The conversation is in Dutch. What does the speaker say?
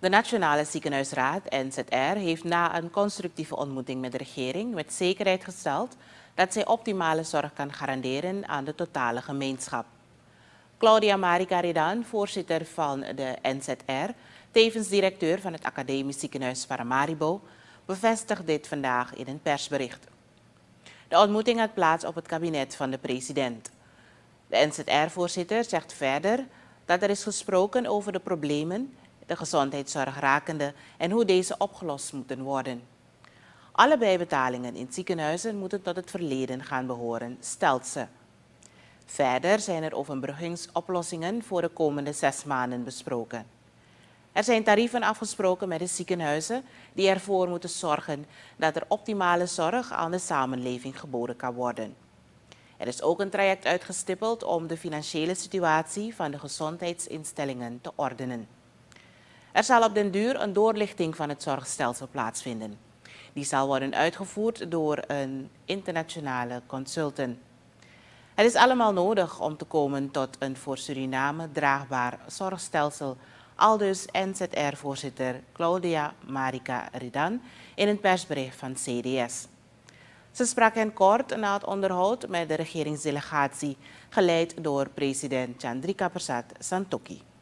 De Nationale Ziekenhuisraad, NZR, heeft na een constructieve ontmoeting met de regering met zekerheid gesteld dat zij optimale zorg kan garanderen aan de totale gemeenschap. Claudia Marica Redan, voorzitter van de NZR, tevens directeur van het Academisch Ziekenhuis Paramaribo, bevestigt dit vandaag in een persbericht. De ontmoeting had plaats op het kabinet van de president. De NZR-voorzitter zegt verder dat er is gesproken over de problemen, de gezondheidszorg rakende en hoe deze opgelost moeten worden. Alle bijbetalingen in ziekenhuizen moeten tot het verleden gaan behoren, stelt ze. Verder zijn er overbruggingsoplossingen voor de komende 6 maanden besproken. Er zijn tarieven afgesproken met de ziekenhuizen die ervoor moeten zorgen dat er optimale zorg aan de samenleving geboden kan worden. Er is ook een traject uitgestippeld om de financiële situatie van de gezondheidsinstellingen te ordenen. Er zal op den duur een doorlichting van het zorgstelsel plaatsvinden. Die zal worden uitgevoerd door een internationale consultant. Het is allemaal nodig om te komen tot een voor Suriname draagbaar zorgstelsel, aldus NZR-voorzitter Claudia Marica Redan in een persbericht van CDS. Ze sprak hen kort na het onderhoud met de regeringsdelegatie, geleid door president Chandrika Persat Santokhi.